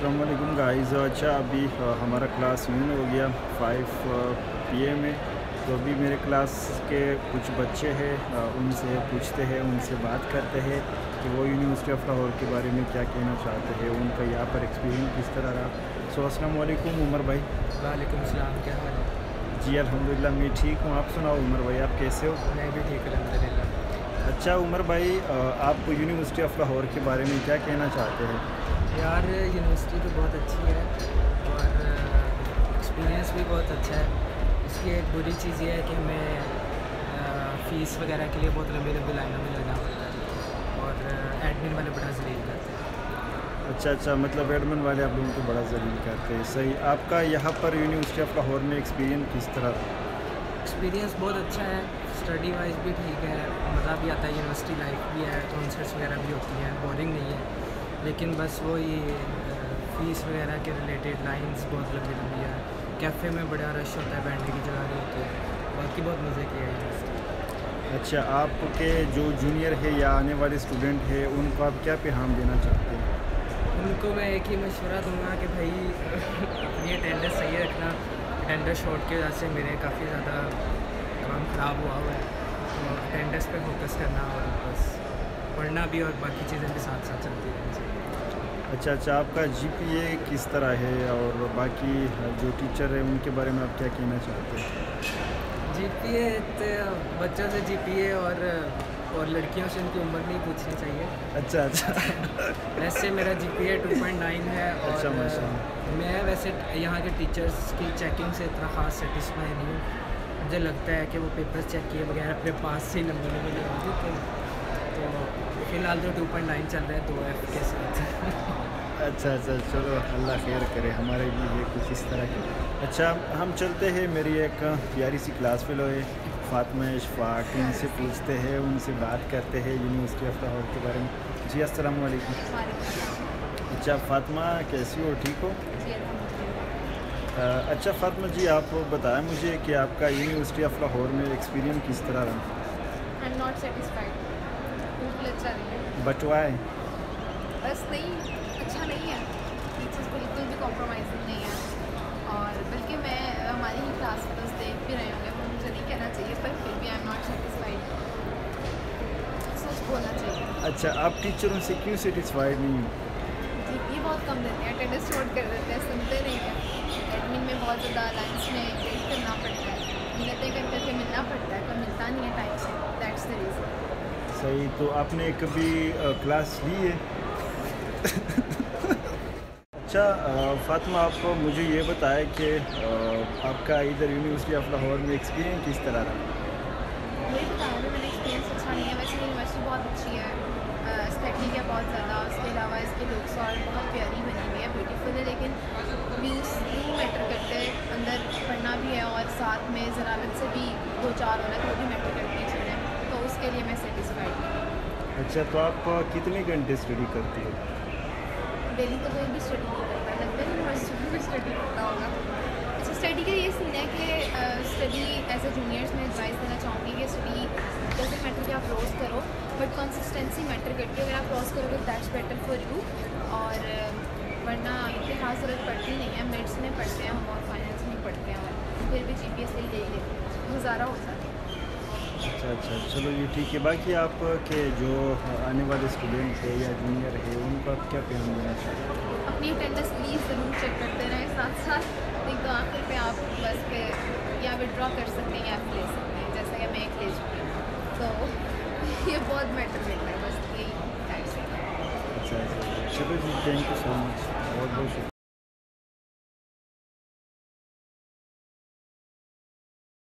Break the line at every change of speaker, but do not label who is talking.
अस्सलाम वालेकुम गाइस। अच्छा अभी हमारा क्लास यून हो गया 5 PM में। तो अभी मेरे क्लास के कुछ बच्चे हैं, उनसे पूछते हैं, उनसे बात करते हैं कि वो यूनिवर्सिटी ऑफ लाहौर के बारे में क्या कहना चाहते हैं, उनका यहाँ पर एक्सपीरियंस किस तरह रहा। सो अस्सलाम वालेकुम उमर भाई।
वालेकुम सलाम, क्या हाल है?
जी अल्हम्दुलिल्लाह मैं ठीक हूँ, आप सुनाओ उमर भाई, आप कैसे हो?
मैं भी ठीक अल्हम्दुलिल्लाह।
अच्छा उमर भाई, आप यूनिवर्सिटी ऑफ लाहौर के बारे में क्या कहना चाहते हैं?
यार यूनिवर्सिटी तो बहुत अच्छी है और एक्सपीरियंस भी बहुत अच्छा है। इसकी एक बुरी चीज़ ये है कि हमें फ़ीस वगैरह के लिए बहुत लंबी लंबी लाइनों में लगना पड़ता है और एडमिन वाले बड़ा जलील करते हैं।
अच्छा, मतलब एडमिन वाले आप लोगों को बड़ा ज़लील करते हैं। सही। आपका यहाँ पर यूनिवर्सिटी ऑफ लाहौर में एक्सपीरियंस किस तरह रहा?
एक्सपीरियंस बहुत अच्छा है, स्टडी वाइज भी ठीक है, मज़ा भी आता है, यूनिवर्सिटी लाइफ भी है, कॉन्सर्ट्स वगैरह भी होती हैं, बोरिंग नहीं है। लेकिन बस वही फ़ीस वगैरह के रिलेटेड लाइंस बहुत लंबी लंबी है, कैफ़े में बड़ा रश होता है, बैठने की जगह नहीं होती है। बाकी बहुत मज़े की है यूनिवर्सिटी।
अच्छा, आपके जो जूनियर है या आने वाले स्टूडेंट है उनको आप क्या पैगाम देना चाहते हैं?
उनको मैं एक ही मशवरा दूंगा कि भाई अपनी अटेंडेंस सही रखना। अटेंडेंस शॉर्ट की वजह से मेरे काफ़ी ज़्यादा काम ख़राब हुआ है, तो अटेंडेंस पे फोकस करना और बस पढ़ना भी और बाकी चीज़ें भी साथ साथ चलती रहनी चाहिए।
अच्छा, आपका GPA किस तरह है और बाकी जो टीचर है उनके बारे में आप क्या कहना चाहते हैं?
GPA तो बच्चों से GPA और लड़कियों से उनकी उम्र नहीं पूछनी चाहिए।
अच्छा।
वैसे मेरा GPA 2.9 है और
अच्छा माशाल्लाह।
मैं वैसे यहाँ के टीचर्स की चेकिंग से इतना ख़ास सेटिस्फाई नहीं हूँ। मुझे लगता है कि वो पेपर्स चेक किए बगैर अपने पास से ही नंबर में ले आते थे। तो फ़िलहाल तो 2.9 चल रहा है 2F के साथ।
अच्छा, चलो अल्लाह खैर करे, हमारे भी ये कुछ इस तरह की। अच्छा हम चलते हैं, मेरी एक प्यारी सी क्लास फेलो है फ़ातिमा इशफ़ाक़, इनसे पूछते हैं, उनसे बात करते हैं यूनिवर्सिटी ऑफ लाहौर के बारे में। जी अस्सलाम वालेकुम। अच्छा फ़ातिमा कैसी हो, ठीक हो? अच्छा फ़ातिमा जी, आप बताएं मुझे कि आपका यूनिवर्सिटी ऑफ लाहौर में एक्सपीरियंस किस तरह रहा?
आई एम नॉट सेटिस्फाइड, बिल्कुल अच्छा नहीं है।
But why?
बस नहीं, अच्छा नहीं है। टीचर्स बिल्कुल भी कॉम्प्रोमाइजिंग नहीं है और बल्कि मैं हमारी ही क्लास में देख भी रहे होंगे, वो मुझे नहीं कहना चाहिए पर फिर भी आई एम नॉट सेटिस्फाइड, सच बोलना चाहिए।
अच्छा, आप टीचरों से क्यों सेटिस्फाइड नहीं हो?
जी ये बहुत कम देते हैं, अटेंडेंस शॉर्ट कर देते हैं, सुनते नहीं हैं। एडमिन में बहुत ज़्यादा लाइन्स में वेट करना पड़ता है, मिलते करके मिलना पड़ता है, पर मिलता नहीं है टाइम से, दैट्स द रीज़न।
सही। तो आपने कभी क्लास ली है? अच्छा फ़ातिमा, आप मुझे ये बताएं कि आपका इधर यूनिवर्सिटी ऑफ लाहौर में एक्सपीरियंस किस तरह रहा?
वही बताया ना मैंने, एक्सपीरियंस अच्छा नहीं है। वैसे यूनिवर्सिटी बहुत अच्छी है, एस्थेटिक है बहुत ज़्यादा, उसके अलावा इसके लुक्स और बहुत प्यारी बनी हुई है, ब्यूटीफुल है, लेकिन व्यूज़ नहीं मैटर करते, अंदर पढ़ना भी है और साथ में ज़रारत से भी 2-4 होना तो वो भी मैटर करती है चीज़ें, तो उसके लिए मैं सेटिस्फाइड हूँ।
अच्छा, तो आप कितने घंटे स्टडी करती हो?
डेली तो कोई भी स्टडी नहीं करता, लगता है यूनिवर्सिटी में भी स्टडी करता होगा। अच्छा, स्टडी का ये सीन है कि स्टडी एज ए जूनियर्स में एडवाइस देना चाहूँगी कि स्टडी डजंट मैटर कि आप रोज़ करो, बट कंसिस्टेंसी मैटर करती है। अगर आप रोज़ करोगे दैट्स बेटर फॉर यू, और वरना इतनी खास ज़रूरत पड़ती नहीं है। मिड्स में पढ़ते हैं हम और फाइनल्स में पढ़ते हैं और फिर भी GPA सही ले ही लेते हैं, गुजारा हो जाता है।
अच्छा, चलो ये ठीक है। बाकी आपके जो आने वाले स्टूडेंट है या जूनियर है उनको आप क्या पैगाम देना चाहते हैं?
अपनी अटेंडेंस प्लीज़ ज़रूर चेक करते रहें, साथ साथ एक तो आखिर पे आप बस पे या विड्रॉ कर सकते हैं या आप ले सकते हैं, जैसा कि मैं एक ले चुकी हूँ, तो ये बहुत मैटर करता है, बस यही टाइप से।
अच्छा, चलो जी, थैंक यू सो मच, बहुत बहुत शुक्रिया।